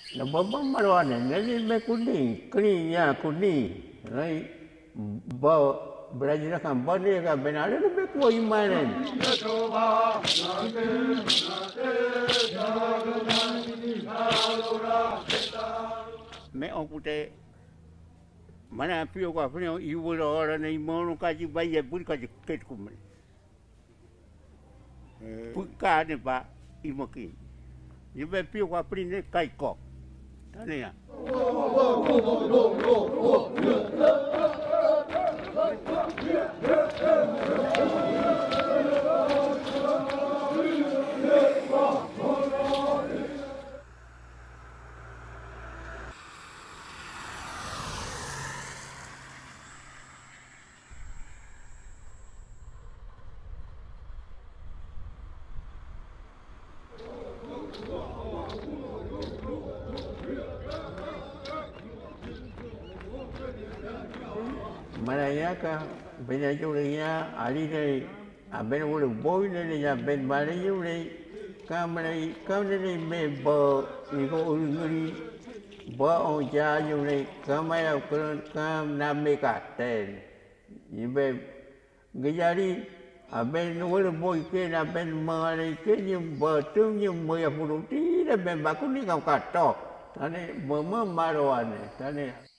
na baba marwane nani me kuning ya kuning rai ba belajar kan bani ka benale be ko imanen me on pute mana pio ko afne iwo ora nei mono ka ji baie bur ka ji ket kumre puka ne ba imokin ibe pio ko aprinde kai ko tania Marayaka benajulnya ali dari aben ulu boy dari aben marayule kamrai kamrai me bo iko uli bo oja yule kamaya ukuran kam name katen ibe gejari aben ulu boy ke aben marai ke nyum batu nyum moya puluti aben bakuni kau katok tane mama marwane tane